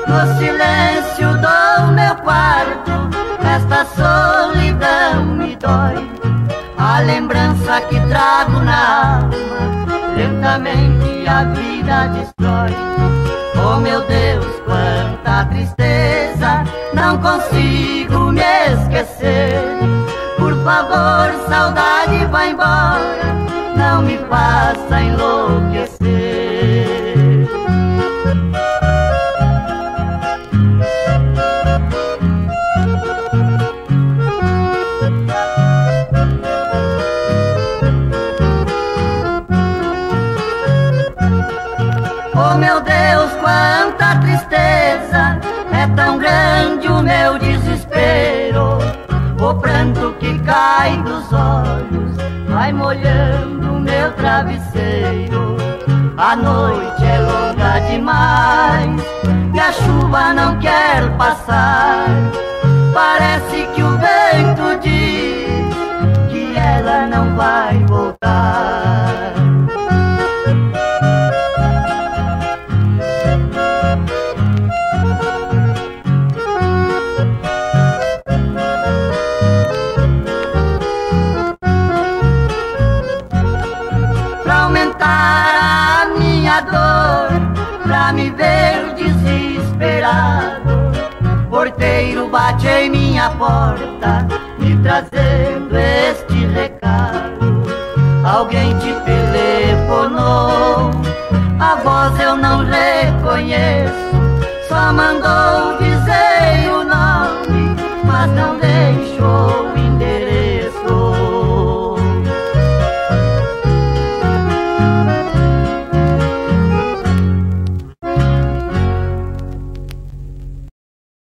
No silêncio do meu quarto, esta solidão me dói. A lembrança que trago na alma, lentamente a vida destrói. Oh meu Deus, quanta tristeza, não consigo me esquecer. Por favor, saudade, vai embora, não me faça enlouquecer. Oh meu Deus, quanta tristeza, é tão grande o meu desespero. O pranto que cai dos olhos vai molhando o meu travesseiro. A noite é longa demais e a chuva não quer passar. Parece que o vento diz que ela não vai voltar. A minha dor, pra me ver desesperado, porteiro bate em minha porta, me trazendo este recado. Alguém te telefonou, a voz eu não reconheço, só mandou dizer o nome, mas não deixou